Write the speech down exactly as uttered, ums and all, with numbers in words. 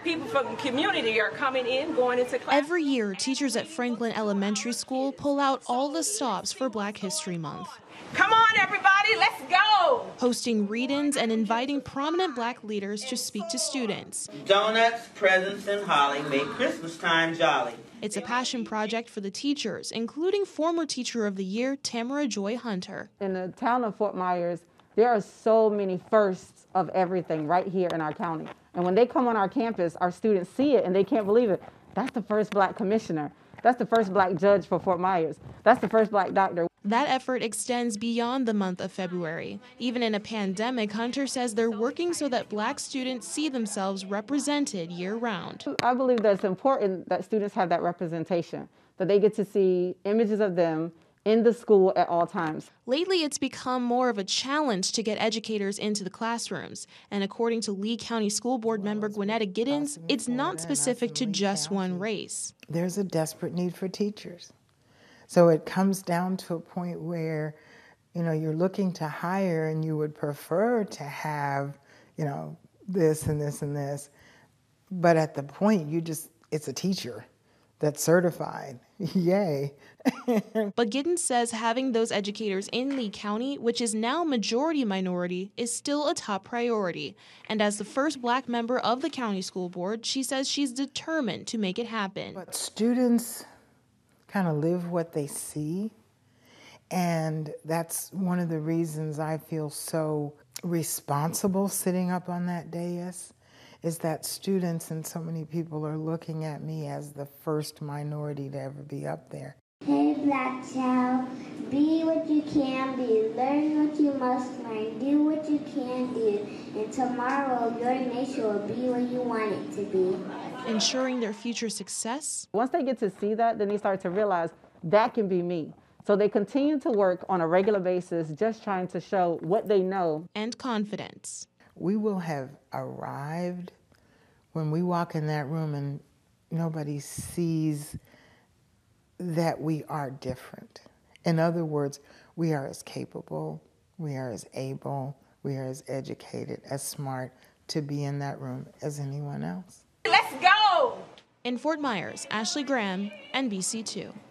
people from the community are coming in, going into class. Every year, teachers at Franklin Elementary School pull out all the stops for Black History Month. Come on, everybody, let's go! Hosting read-ins and inviting prominent Black leaders to speak to students. Donuts, presents, and holly make Christmas time jolly. It's a passion project for the teachers, including former Teacher of the Year, Tamara Joy Hunter. In the town of Fort Myers, there are so many firsts of everything right here in our county. And when they come on our campus, our students see it and they can't believe it. That's the first Black commissioner. That's the first Black judge for Fort Myers. That's the first Black doctor. That effort extends beyond the month of February. Even in a pandemic, Hunter says they're working so that Black students see themselves represented year-round. I believe that it's important that students have that representation, that they get to see images of them in the school at all times. Lately, it's become more of a challenge to get educators into the classrooms. And according to Lee County School Board member Gwinnetta Giddens, it's not specific to just one race. There's a desperate need for teachers. So it comes down to a point where, you know, you're looking to hire and you would prefer to have, you know, this and this and this. But at the point, you just, it's a teacher that's certified. Yay. But Giddens says having those educators in Lee County, which is now majority minority, is still a top priority. And as the first Black member of the county school board, she says she's determined to make it happen. But students kind of live what they see. And that's one of the reasons I feel so responsible sitting up on that dais, is that students and so many people are looking at me as the first minority to ever be up there. Hey, Black child, be what you can be, learn what you must learn, do what you can do, and tomorrow your nation will be what you want it to be. Ensuring their future success. Once they get to see that, then they start to realize that can be me. So they continue to work on a regular basis, just trying to show what they know. And confidence. We will have arrived when we walk in that room and nobody sees that we are different. In other words, we are as capable, we are as able, we are as educated, as smart to be in that room as anyone else. Let's go! In Fort Myers, Ashley Graham, N B C two.